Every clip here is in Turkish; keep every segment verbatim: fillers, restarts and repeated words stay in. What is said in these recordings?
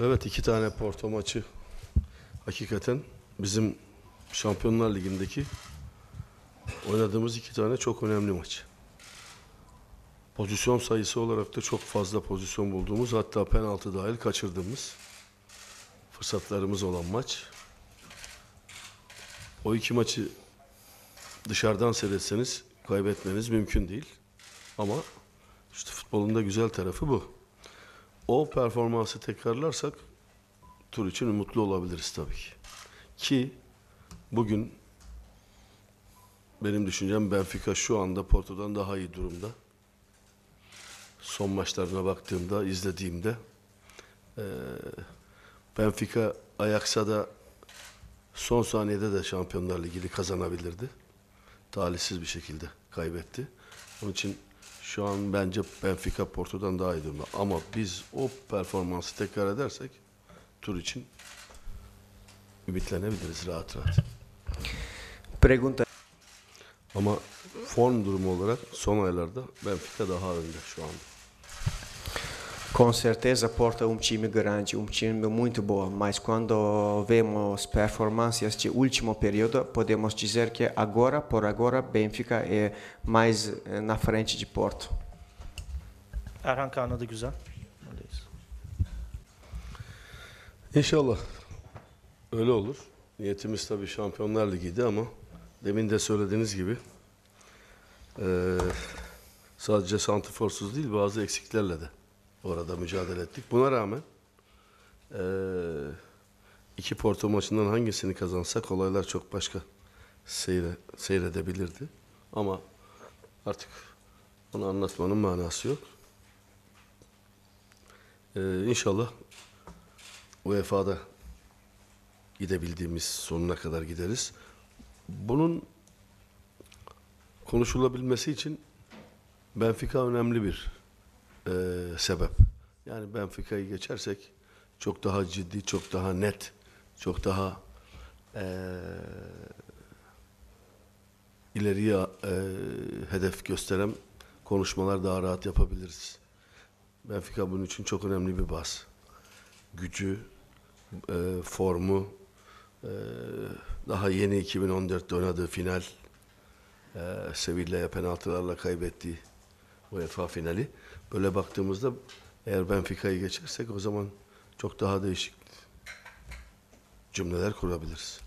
Evet, iki tane Porto maçı hakikaten bizim Şampiyonlar Ligi'ndeki oynadığımız iki tane çok önemli maç. Pozisyon sayısı olarak da çok fazla pozisyon bulduğumuz, hatta penaltı dahil kaçırdığımız fırsatlarımız olan maç. O iki maçı dışarıdan seyretseniz kaybetmeniz mümkün değil. Ama işte futbolun da güzel tarafı bu. O performansı tekrarlarsak tur için umutlu olabiliriz tabii ki. Ki bugün benim düşüncem Benfica şu anda Porto'dan daha iyi durumda. Son maçlarına baktığımda, izlediğimde e, Benfica Ajax'a da son saniyede de Şampiyonlar Ligi'ni kazanabilirdi. Talihsiz bir şekilde kaybetti. Onun için şu an bence Benfica Porto'dan daha iyi durumda. Ama biz o performansı tekrar edersek tur için ümitlenebiliriz rahat rahat. Pergunta. Ama form durumu olarak son aylarda Benfica daha önde şu anda. Com certeza Porto é um time grande, um time muito bom, mas quando vemos performances de último período, podemos dizer que agora, por agora, Benfica é mais na frente de Porto. Erhan Kanadı güzel. Öyleyiz. İnşallah öyle olur. Niyetimiz tabii Şampiyonlar Ligi'ydi ama demin de söylediğiniz gibi e, sadece santrforsuz değil, bazı eksiklerle de orada mücadele ettik. Buna rağmen e, iki Porto maçından hangisini kazansak olaylar çok başka seyre, seyredebilirdi. Ama artık onu anlatmanın manası yok. E, İnşallah U E F A'da gidebildiğimiz sonuna kadar gideriz. Bunun konuşulabilmesi için Benfica önemli bir e, sebep. Yani Benfica'yı geçersek çok daha ciddi, çok daha net, çok daha e, ileriye e, hedef gösteren konuşmalar daha rahat yapabiliriz. Benfica bunun için çok önemli bir baz. Gücü, e, formu, e, daha yeni iki bin on dörtte oynadığı final, e, Sevilla'ya penaltılarla kaybettiği UEFA finali. Böyle baktığımızda eğer Benfica'yı geçersek o zaman çok daha değişik cümleler kurabiliriz.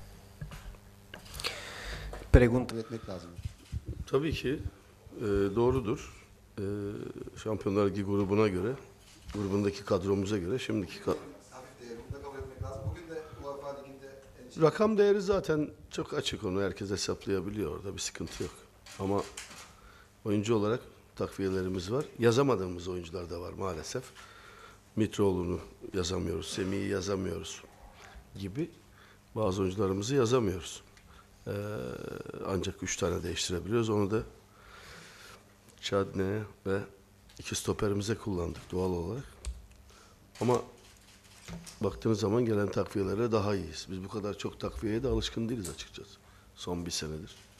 Pergunta. Etmek lazım. Tabii ki e, doğrudur. E, Şampiyonlar Ligi grubuna göre, grubundaki kadromuza göre şimdiki ka- Hafif değerinde kabul etmek lazım. Bugün de UEFA Ligi'nde endişe. rakam değeri zaten çok açık, onu herkes hesaplayabiliyor, orada bir sıkıntı yok. Ama oyuncu olarak takviyelerimiz var. Yazamadığımız oyuncular da var maalesef. Mitroğlu'nu yazamıyoruz, Semih'i yazamıyoruz gibi bazı oyuncularımızı yazamıyoruz. Ee, ancak üç tane değiştirebiliyoruz. Onu da Chadne ve iki stoperimize kullandık doğal olarak. Ama baktığınız zaman gelen takviyelere daha iyiyiz. Biz bu kadar çok takviyeye de alışkın değiliz açıkçası. Son bir senedir.